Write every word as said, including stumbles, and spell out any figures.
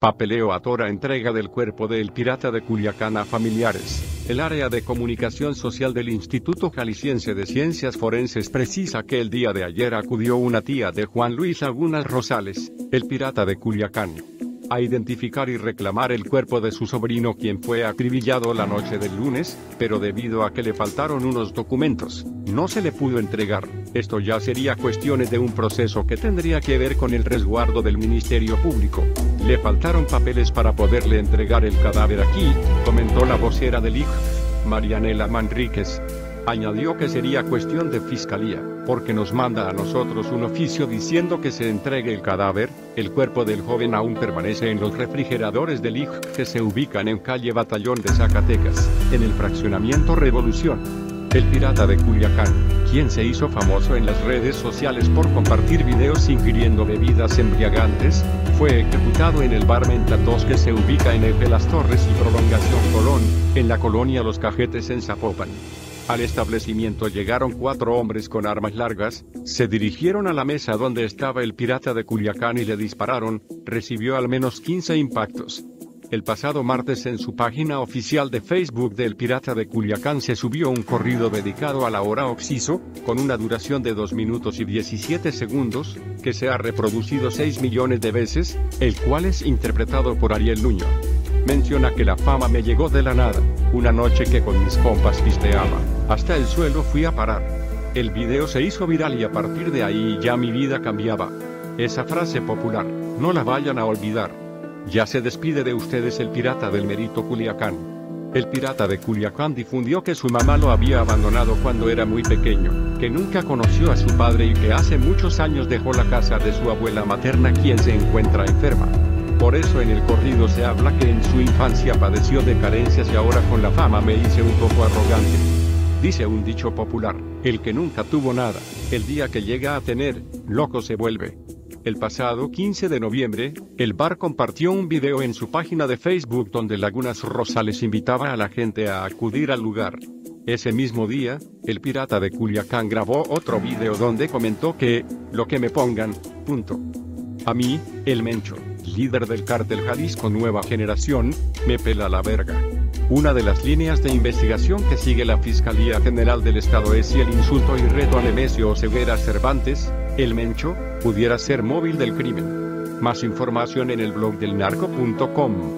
Papeleo atora entrega del cuerpo del pirata de Culiacán a familiares. El área de comunicación social del Instituto Jalisciense de Ciencias Forenses precisa que el día de ayer acudió una tía de Juan Luis Lagunas Rosales, el pirata de Culiacán, a identificar y reclamar el cuerpo de su sobrino, quien fue acribillado la noche del lunes, pero debido a que le faltaron unos documentos, no se le pudo entregar. Esto ya sería cuestiones de un proceso que tendría que ver con el resguardo del Ministerio Público. Le faltaron papeles para poderle entregar el cadáver aquí, comentó la vocera del I J F, Marianela Manríquez. Añadió que sería cuestión de fiscalía, porque nos manda a nosotros un oficio diciendo que se entregue el cadáver. El cuerpo del joven aún permanece en los refrigeradores del I J F, que se ubican en calle Batallón de Zacatecas, en el fraccionamiento Revolución. El pirata de Culiacán, quien se hizo famoso en las redes sociales por compartir videos ingiriendo bebidas embriagantes, fue ejecutado en el bar Mentatos, que se ubica en Eje Las Torres y Prolongación Colón, en la colonia Los Cajetes en Zapopan. Al establecimiento llegaron cuatro hombres con armas largas, se dirigieron a la mesa donde estaba el pirata de Culiacán y le dispararon. Recibió al menos quince impactos. El pasado martes, en su página oficial de Facebook del pirata de Culiacán, se subió un corrido dedicado a la hora Oxiso, con una duración de dos minutos y diecisiete segundos, que se ha reproducido seis millones de veces, el cual es interpretado por Ariel Nuño. Menciona que la fama me llegó de la nada, una noche que con mis compas pisteaba, hasta el suelo fui a parar. El video se hizo viral y a partir de ahí ya mi vida cambiaba. Esa frase popular, no la vayan a olvidar. Ya se despide de ustedes el pirata del Merito Culiacán. El pirata de Culiacán difundió que su mamá lo había abandonado cuando era muy pequeño, que nunca conoció a su padre y que hace muchos años dejó la casa de su abuela materna, quien se encuentra enferma. Por eso en el corrido se habla que en su infancia padeció de carencias y ahora con la fama me hice un poco arrogante. Dice un dicho popular, el que nunca tuvo nada, el día que llega a tener, loco se vuelve. El pasado quince de noviembre, el bar compartió un video en su página de Facebook donde Lagunas Rosales invitaba a la gente a acudir al lugar. Ese mismo día, el pirata de Culiacán grabó otro video donde comentó que, lo que me pongan, punto. A mí, el Mencho, líder del cártel Jalisco Nueva Generación, me pela la verga. Una de las líneas de investigación que sigue la Fiscalía General del Estado es si el insulto y reto a Nemesio Oseguera Cervantes, el Mencho, pudiera ser móvil del crimen. Más información en el blog del narco punto com.